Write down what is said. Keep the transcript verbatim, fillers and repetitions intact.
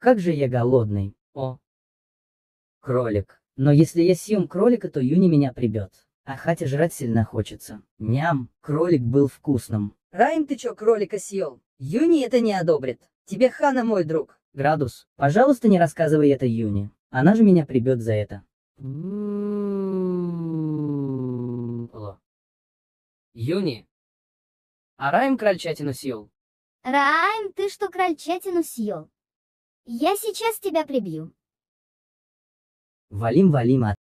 Как же я голодный. О. Кролик. Но если я съем кролика, то Юни меня прибьет. А хотя жрать сильно хочется. Ням, кролик был вкусным. Райм, ты чё кролика съел? Юни это не одобрит. Тебе Хана мой друг. Градус, пожалуйста, не рассказывай это Юни. Она же меня прибьет за это. Алло. Юни. А Райм крольчатину съел. Райм, ты что крольчатину съел? Я сейчас тебя прибью. Валим, валим, а